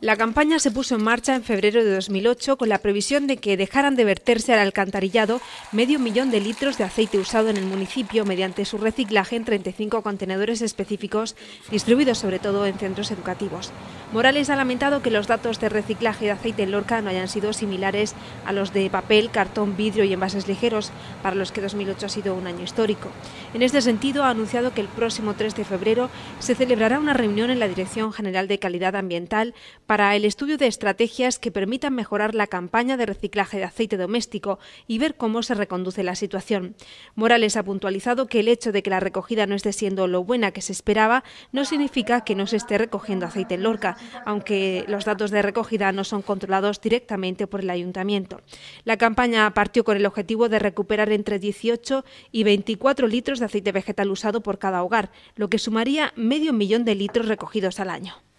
La campaña se puso en marcha en febrero de 2008 con la previsión de que dejaran de verterse al alcantarillado 500.000 de litros de aceite usado en el municipio mediante su reciclaje en 35 contenedores específicos distribuidos sobre todo en centros educativos. Morales ha lamentado que los datos de reciclaje de aceite en Lorca no hayan sido similares a los de papel, cartón, vidrio y envases ligeros, para los que 2008 ha sido un año histórico. En este sentido, ha anunciado que el próximo 3 de febrero se celebrará una reunión en la Dirección General de Calidad Ambiental para el estudio de estrategias que permitan mejorar la campaña de reciclaje de aceite doméstico y ver cómo se reconduce la situación. Morales ha puntualizado que el hecho de que la recogida no esté siendo lo buena que se esperaba no significa que no se esté recogiendo aceite en Lorca, aunque los datos de recogida no son controlados directamente por el ayuntamiento. La campaña partió con el objetivo de recuperar entre 18 y 24 litros de aceite vegetal usado por cada hogar, lo que sumaría 500.000 de litros recogidos al año.